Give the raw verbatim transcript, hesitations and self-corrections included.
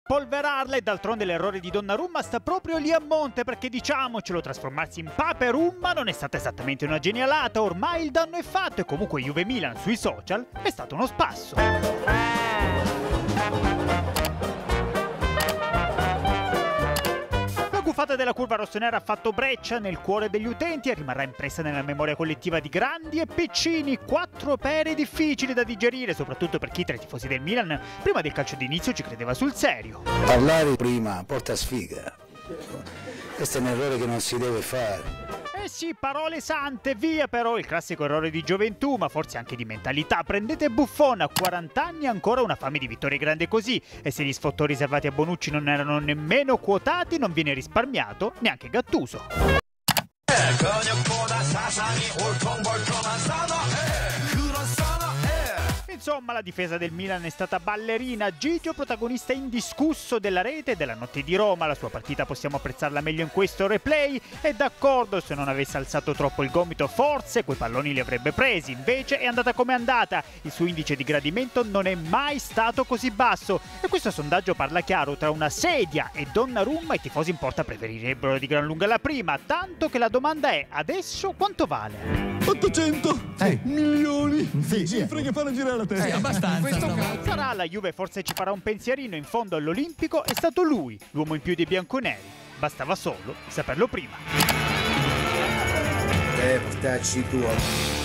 spolverarla, e d'altronde l'errore di Donnarumma sta proprio lì a monte, perché diciamocelo, trasformarsi in Paperumma non è stata esattamente una genialata, ormai il danno è fatto e comunque Juve Milan sui social è stato uno spasso. La gufata della curva rossonera ha fatto breccia nel cuore degli utenti e rimarrà impressa nella memoria collettiva di grandi e piccini. Quattro pere difficili da digerire, soprattutto per chi tra i tifosi del Milan prima del calcio d'inizio ci credeva sul serio. Parlare prima porta sfiga. Questo è un errore che non si deve fare. Eh sì, parole sante, via però il classico errore di gioventù, ma forse anche di mentalità. Prendete Buffon, a quaranta anni ancora una fame di vittorie grande così, e se gli sfottò riservati a Bonucci non erano nemmeno quotati, non viene risparmiato neanche Gattuso. Insomma, la difesa del Milan è stata ballerina. Gigio, protagonista indiscusso della rete e della notte di Roma. La sua partita possiamo apprezzarla meglio in questo replay. È d'accordo, se non avesse alzato troppo il gomito forse quei palloni li avrebbe presi. Invece è andata come è andata. Il suo indice di gradimento non è mai stato così basso. E questo sondaggio parla chiaro: tra una sedia e Donnarumma i tifosi in porta preferirebbero di gran lunga la prima. Tanto che la domanda è: adesso quanto vale? ottocento Eh. milioni, Sì, cifre che fanno girare la testa. Eh, abbastanza. Questo stavolta. Sarà la Juve, forse ci farà un pensierino. In fondo all'Olimpico è stato lui l'uomo in più dei bianconeri. Bastava solo saperlo prima. Eh, portacci tu.